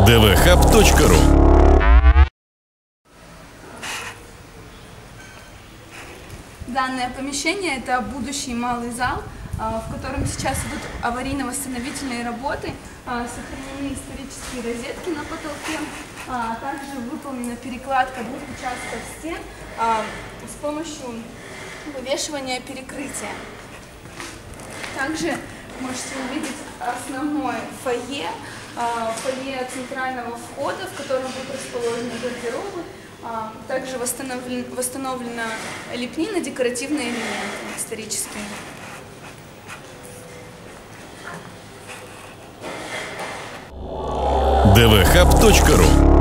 dvhub.ru. Данное помещение – это будущий малый зал, в котором сейчас идут аварийно-восстановительные работы, сохранены исторические розетки на потолке, также выполнена перекладка двух участков стен с помощью вывешивания перекрытия. Также можете увидеть основное фойе, фойе центрального входа, в котором будут расположены гардеробы. Также восстановлена лепнина, декоративные элементы исторические. dvhub.ru